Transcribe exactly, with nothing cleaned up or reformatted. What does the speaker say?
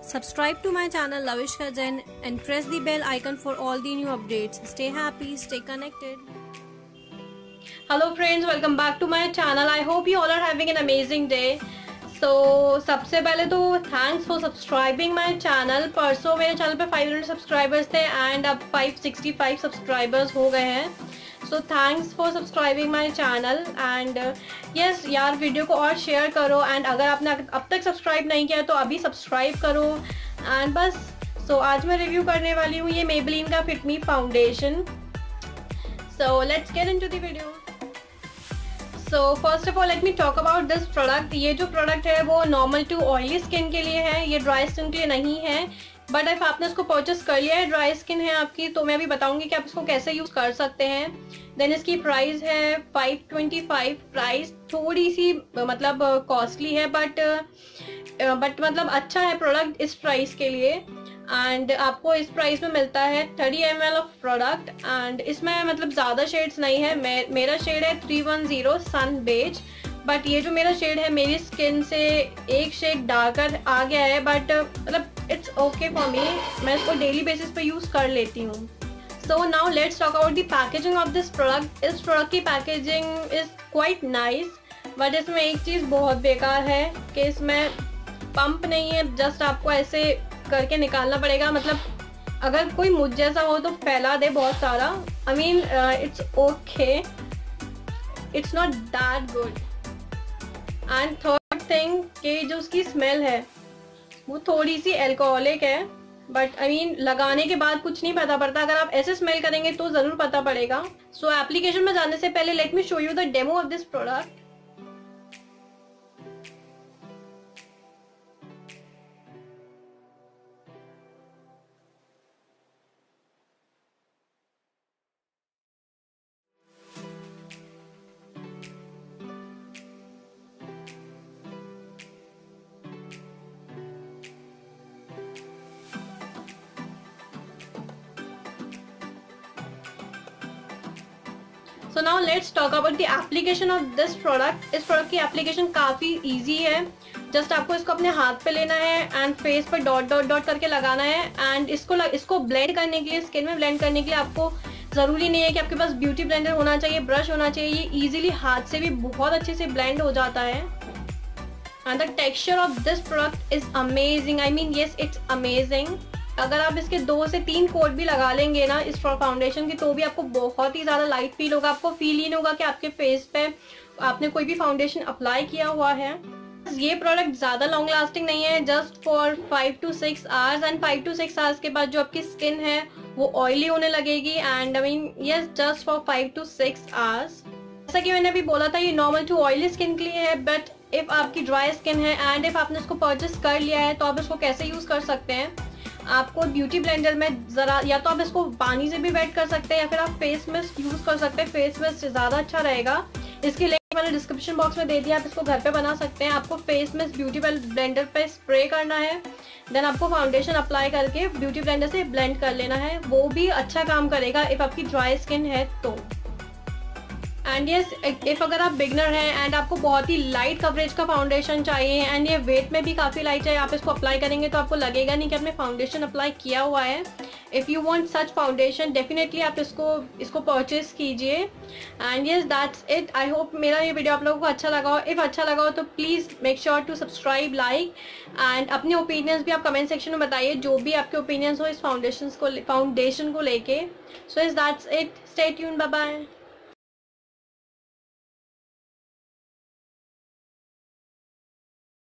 Subscribe to my channel Lavishka Jain and press the bell icon for all the new updates. Stay happy, stay connected. Hello friends, welcome back to my channel. I hope you all are having an amazing day. So सबसे पहले तो thanks for subscribing my channel. परसों मेरे channel पे five hundred subscribers थे and अब five sixty five subscribers हो गए हैं. So thanks for subscribing my channel and yes यार, वीडियो को और शेयर करो एंड अगर आपने अब तक सब्सक्राइब नहीं किया तो अभी सब्सक्राइब करो. एंड बस सो so, आज मैं रिव्यू करने वाली हूँ ये मेबेलिन का fit me foundation. So let's get into the video. So first of all let me talk about this product. ये जो प्रोडक्ट है वो नॉर्मल टू ऑयली स्किन के लिए है, ये ड्राई स्किन के लिए नहीं है. बट इफ आपने इसको परचेस कर लिया है, ड्राई स्किन है आपकी, तो मैं अभी बताऊंगी कि आप इसको कैसे यूज़ कर सकते हैं. देन इसकी प्राइस है फाइव ट्वेंटी फाइव. प्राइस थोड़ी सी मतलब कॉस्टली है बट बट मतलब अच्छा है प्रोडक्ट इस प्राइस के लिए. एंड आपको इस प्राइस में मिलता है thirty M L of product and इसमें मतलब ज़्यादा शेड्स नहीं है. मे, मेरा शेड है three one zero sun beige. But ये जो मेरा शेड है मेरी स्किन से एक शेड डार्कर आ गया है बट मतलब इट्स ओके फॉर मी. मैं इसको डेली बेसिस पे यूज़ कर लेती हूँ. So now let's talk about the packaging of this product. इस प्रोडक्ट की packaging is quite nice but इसमें एक चीज़ बहुत बेकार है कि इसमें पंप नहीं है. जस्ट आपको ऐसे करके निकालना पड़ेगा. मतलब अगर कोई मुझ जैसा हो तो फैला दे बहुत सारा. I mean it's okay, it's not that good. And third thing कि जो उसकी स्मेल है वो थोड़ी सी एल्कोहलिक है. बट आई मीन लगाने के बाद कुछ नहीं पता पड़ता. अगर आप ऐसे स्मेल करेंगे तो ज़रूर पता पड़ेगा. सो एप्लीकेशन में जाने से पहले let me show you the demo of this product. So now let's talk about the application of this product. इस प्रोडक्ट की एप्लीकेशन काफ़ी इजी है. जस्ट आपको इसको अपने हाथ पे लेना है एंड फेस पर डॉट डॉट डॉट करके लगाना है. एंड इसको इसको ब्लेंड करने के लिए, स्किन में ब्लेंड करने के लिए आपको ज़रूरी नहीं है कि आपके पास ब्यूटी ब्लेंडर होना चाहिए, ब्रश होना चाहिए. ये ईजिली हाथ से भी बहुत अच्छे से ब्लेंड हो जाता है. And the texture of this product is amazing. I mean yes, it's amazing. अगर आप इसके दो से तीन कोट भी लगा लेंगे ना इस फाउंडेशन की तो भी आपको बहुत ही ज़्यादा लाइट फील होगा. आपको फील ही नहीं होगा कि आपके फेस पे आपने कोई भी फाउंडेशन अप्लाई किया हुआ है. ये प्रोडक्ट ज़्यादा लॉन्ग लास्टिंग नहीं है, just for five to six hours. And five to six hours के बाद जो आपकी स्किन है वो ऑयली होने लगेगी. And I mean yes, just for five to six hours. जैसा कि मैंने अभी बोला था ये नॉर्मल टू ऑयली स्किन के लिए है. बट इफ़ आपकी ड्राई स्किन है एंड इफ़ आपने इसको परचेस कर लिया है तो आप इसको कैसे यूज़ कर सकते हैं. आपको ब्यूटी ब्लेंडर में ज़रा या तो आप इसको पानी से भी वेट कर सकते हैं या फिर आप फेस मिस्ट यूज़ कर सकते हैं. फेस मिस्ट ज़्यादा अच्छा रहेगा. इसकी लिंक मैंने डिस्क्रिप्शन बॉक्स में दे दिया. आप इसको घर पे बना सकते हैं. आपको फेस मिस्ट ब्यूटी ब्लेंडर पे स्प्रे करना है. देन आपको फाउंडेशन अप्लाई करके ब्यूटी ब्लेंडर से ब्लेंड कर लेना है. वो भी अच्छा काम करेगा इफ़ आपकी ड्राई स्किन है तो. एंड यस, इफ़ अगर आप बिगनर हैं एंड आपको बहुत ही लाइट कवरेज का फाउंडेशन चाहिए एंड ये वेट में भी काफ़ी लाइट है, आप इसको अप्लाई करेंगे तो आपको लगेगा नहीं कि आपने फाउंडेशन अप्लाई किया हुआ है. If you want such foundation definitely आप इसको इसको परचेस कीजिए. And yes, that's it. I hope मेरा ये वीडियो आप लोगों को अच्छा लगा हो. इफ़ अच्छा लगा हो तो please make sure to subscribe, like and अपने ओपिनियंस भी आप कमेंट सेक्शन में बताइए, जो भी आपके ओपिनियंस हो इस फाउंडेशन को फाउंडेशन को लेके. सो इस that's it. Stay tuned. Bye bye.